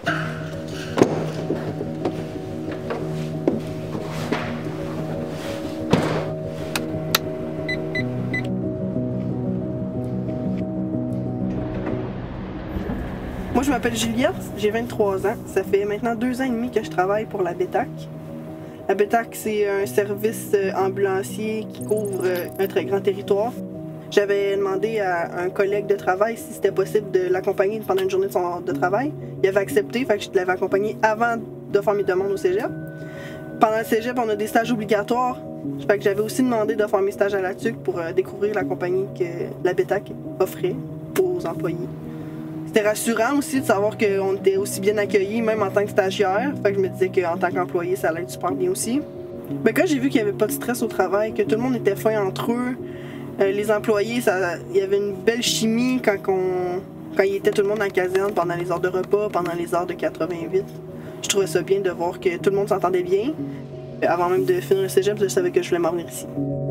Moi, je m'appelle Juliette, j'ai 23 ans. Ça fait maintenant 2 ans et demi que je travaille pour la BETAC. La BETAC, c'est un service ambulancier qui couvre un très grand territoire. J'avais demandé à un collègue de travail si c'était possible de l'accompagner pendant une journée de travail. Il avait accepté, fait que je l'avais accompagné avant de faire mes demandes au cégep. Pendant le cégep, on a des stages obligatoires. Fait que j'avais aussi demandé de faire mes stages à la TUC pour découvrir la compagnie que la BETAC offrait aux employés. C'était rassurant aussi de savoir qu'on était aussi bien accueillis, même en tant que stagiaire. Fait que je me disais qu'en tant qu'employé, ça allait être super bien aussi. Mais quand j'ai vu qu'il n'y avait pas de stress au travail, que tout le monde était fin entre eux, les employés, il y avait une belle chimie quand il était tout le monde en caserne pendant les heures de repas, pendant les heures de 88. Je trouvais ça bien de voir que tout le monde s'entendait bien. Avant même de finir le cégep, je savais que je voulais m'en venir ici.